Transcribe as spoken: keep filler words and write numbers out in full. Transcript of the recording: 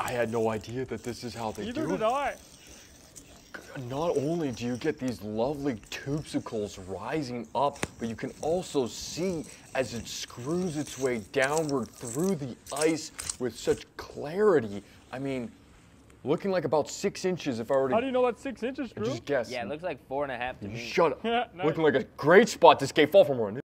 I had no idea that this is how they Neither do did it. I. Not only do you get these lovely tubesicles rising up, but you can also see as it screws its way downward through the ice with such clarity. I mean, looking like about six inches if I were to How do you know that's six inches, Drew? just guess. Yeah, it looks like four and a half to me. Shut up. Yeah, nice. Looking like a great spot to skate fall from.